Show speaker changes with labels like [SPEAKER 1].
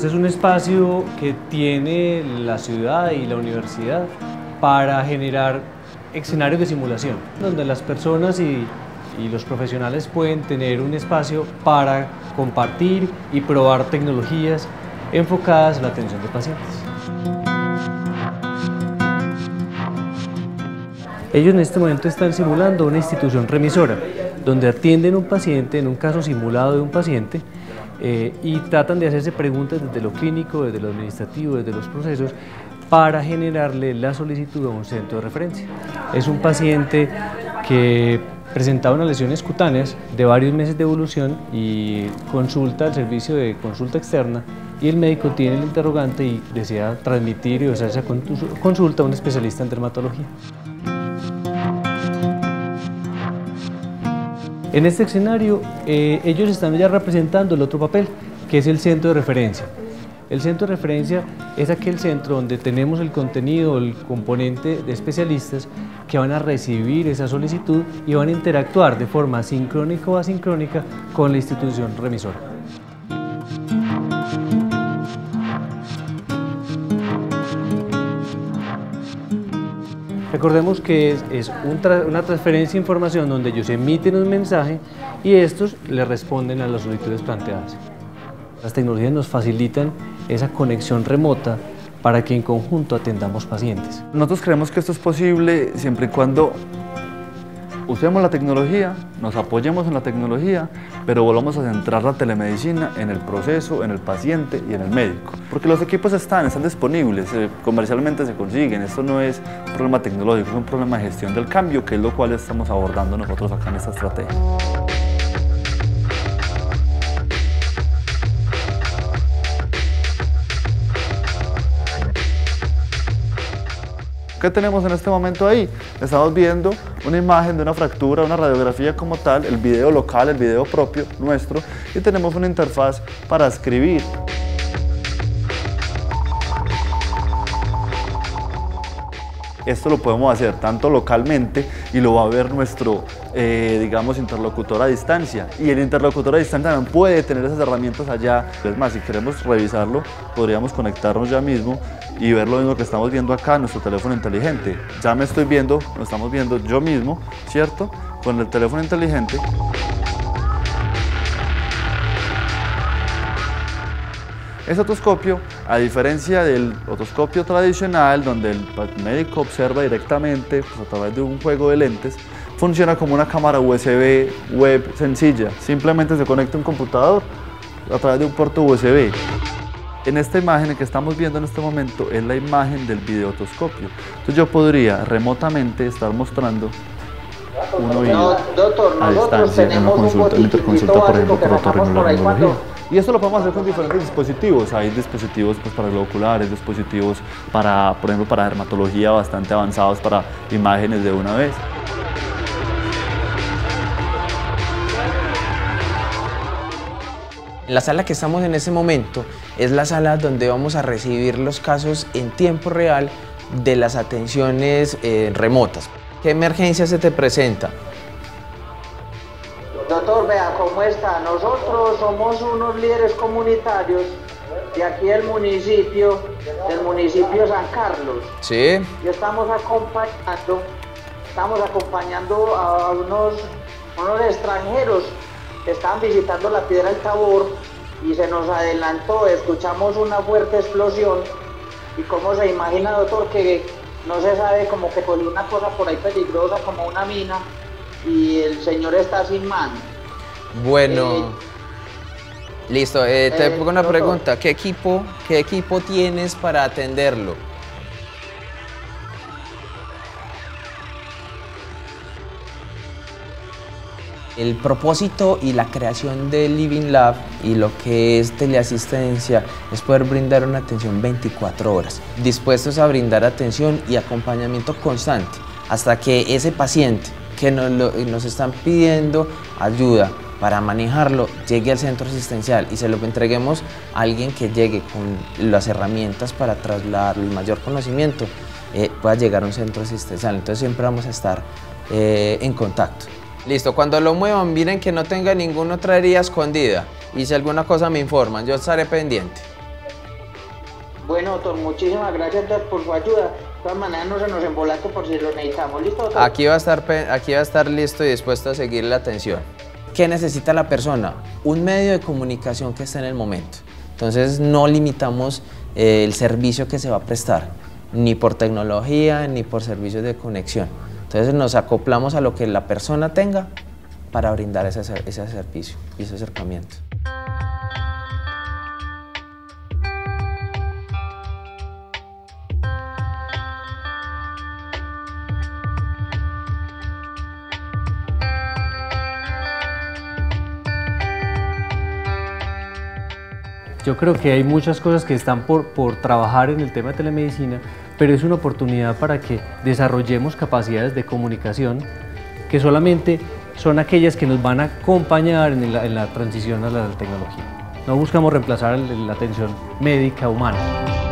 [SPEAKER 1] Este es un espacio que tiene la ciudad y la universidad para generar escenarios de simulación, donde las personas y los profesionales pueden tener un espacio para compartir y probar tecnologías enfocadas a la atención de pacientes. Ellos en este momento están simulando una institución remisora, donde atienden un paciente, en un caso simulado de un paciente, y tratan de hacerse preguntas desde lo clínico, desde lo administrativo, desde los procesos, para generarle la solicitud a un centro de referencia. Es un paciente que presentaba unas lesiones cutáneas de varios meses de evolución y consulta al servicio de consulta externa, y el médico tiene el interrogante y desea transmitir y hacer esa consulta a un especialista en dermatología. En este escenario, ellos están ya representando el otro papel, que es el centro de referencia. El centro de referencia es aquel centro donde tenemos el contenido, el componente de especialistas que van a recibir esa solicitud y van a interactuar de forma sincrónica o asincrónica con la institución remisora. Recordemos que es una transferencia de información donde ellos emiten un mensaje y estos le responden a las solicitudes planteadas. Las tecnologías nos facilitan esa conexión remota para que en conjunto atendamos pacientes.
[SPEAKER 2] Nosotros creemos que esto es posible siempre y cuando usemos la tecnología, nos apoyemos en la tecnología, pero volvamos a centrar la telemedicina en el proceso, en el paciente y en el médico. Porque los equipos están disponibles, comercialmente se consiguen. Esto no es un problema tecnológico, es un problema de gestión del cambio, que es lo cual estamos abordando nosotros acá en esta estrategia. ¿Qué tenemos en este momento ahí? Estamos viendo una imagen de una fractura, una radiografía como tal, el video local, el video propio nuestro, y tenemos una interfaz para escribir. Esto lo podemos hacer tanto localmente y lo va a ver nuestro, digamos, interlocutor a distancia. Y el interlocutor a distancia también puede tener esas herramientas allá. Es más, si queremos revisarlo, podríamos conectarnos ya mismo y ver lo mismo que estamos viendo acá en nuestro teléfono inteligente. Ya me estoy viendo, lo estamos viendo yo mismo, ¿cierto? Con el teléfono inteligente. Este otoscopio, a diferencia del otoscopio tradicional, donde el médico observa directamente a través de un juego de lentes, funciona como una cámara USB web sencilla. Simplemente se conecta un computador a través de un puerto USB. En esta imagen que estamos viendo en este momento es la imagen del videootoscopio. Entonces yo podría remotamente estar mostrando un oído a distancia en una interconsulta, por ejemplo, por otorrinolaringología. Y esto lo podemos hacer con diferentes dispositivos. Hay dispositivos para globoculares, dispositivos para, por ejemplo, para dermatología bastante avanzados para imágenes de una vez.
[SPEAKER 3] La sala que estamos en este momento es la sala donde vamos a recibir los casos en tiempo real de las atenciones remotas. ¿Qué emergencia se te presenta?
[SPEAKER 4] Doctor, vea cómo está. Nosotros somos unos líderes comunitarios de aquí del municipio San Carlos.
[SPEAKER 3] Sí.
[SPEAKER 4] Y estamos acompañando a unos extranjeros que estaban visitando la Piedra del Tabor y se nos adelantó, escuchamos una fuerte explosión y cómo se imagina, doctor, que no se sabe, como que por una cosa por ahí peligrosa como una mina y el señor está sin mano.
[SPEAKER 3] Bueno, listo, te pongo una pregunta, ¿qué equipo tienes para atenderlo? El propósito y la creación de Living Lab y lo que es teleasistencia es poder brindar una atención 24 horas, dispuestos a brindar atención y acompañamiento constante hasta que ese paciente que nos están pidiendo ayuda para manejarlo llegue al centro asistencial y se lo entreguemos a alguien que llegue con las herramientas para trasladar el mayor conocimiento, pueda llegar a un centro asistencial. Entonces siempre vamos a estar en contacto. Listo, cuando lo muevan miren que no tenga ninguna otra herida escondida y si alguna cosa me informan, yo estaré pendiente.
[SPEAKER 4] Bueno, doctor, muchísimas gracias por su ayuda. De todas maneras, no se nos embolate por si lo necesitamos. ¿Listo, doctor?
[SPEAKER 3] Aquí va a estar listo y dispuesto a seguir la atención. ¿Qué necesita la persona? Un medio de comunicación que esté en el momento. Entonces no limitamos el servicio que se va a prestar, ni por tecnología, ni por servicios de conexión. Entonces nos acoplamos a lo que la persona tenga para brindar ese servicio y ese acercamiento.
[SPEAKER 1] Yo creo que hay muchas cosas que están por trabajar en el tema de telemedicina, pero es una oportunidad para que desarrollemos capacidades de comunicación que solamente son aquellas que nos van a acompañar en la transición a la tecnología. No buscamos reemplazar la atención médica humana.